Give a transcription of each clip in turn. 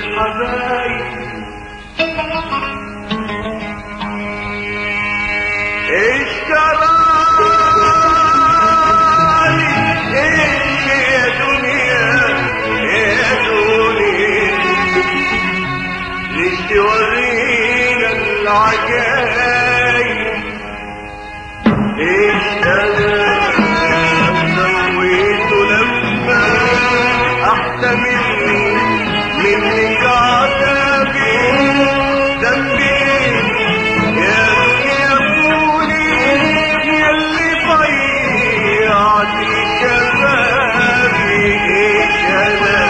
الحبايب اشتراني يا دنيا يا دنيا ليش تورينا العجايب سويته لما احتمل منك عذابي ذنبي يا دنيا قولي ياللي ضيعتي شبابي انا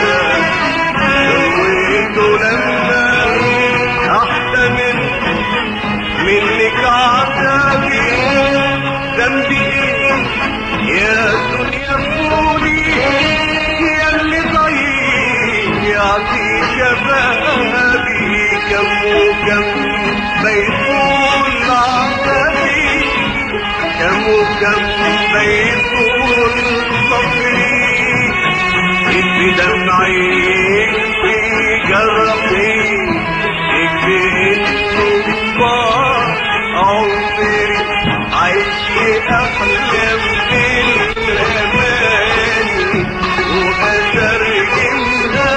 سويته لما احتمل منك عذابي ذنبي يا دنيا قولي ياللي ضيعتي شبابي كم وكم بيطول عذابي كم وكم بيطول صبري يكفي دمعي يكفي جرحي يكفي الصبار عمري عايش احلم بالاماني واترجمها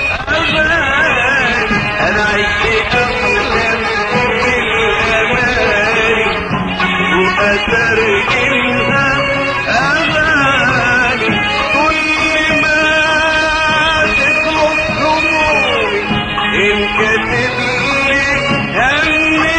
امان انا عايش احلم بالاماني واترجمها امان كل ما تطلب همومي ان كاتب لي هم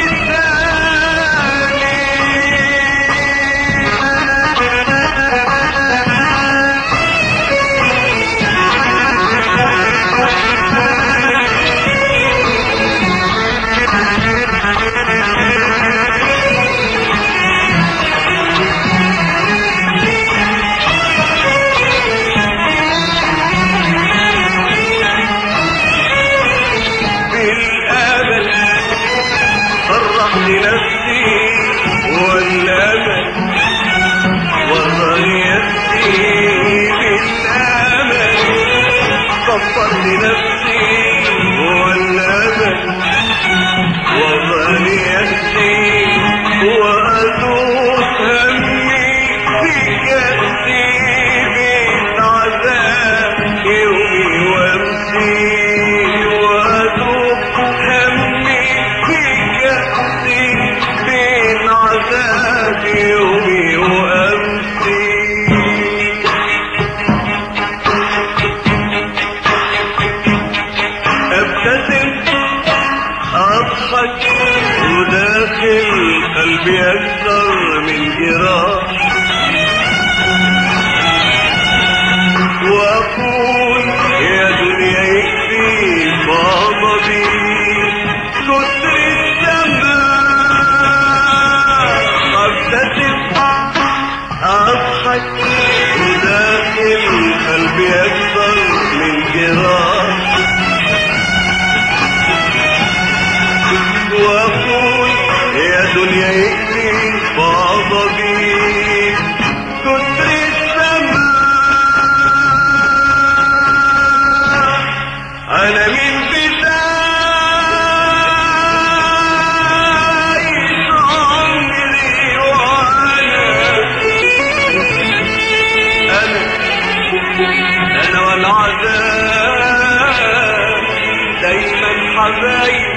نفسي والأمل وضيعتي بالأمل صفرت نفسي والأمل وضيعتي وأذوق همي في كأسي من عذاب يومي وامسي وأذوق همي في كأسي من عذاب يومي وأمسي ابتسم اضحك وداخل قلبي اكثر من جراح واقول يا دنيا يكفي غضبي كتر الزمان ابتسم اضحك وداخل قلبي اكثر من جراح واقول يا دنيا يكفي غضبي كتر الزمان انا من بداية عمري وانا والعذاب دايما حبايب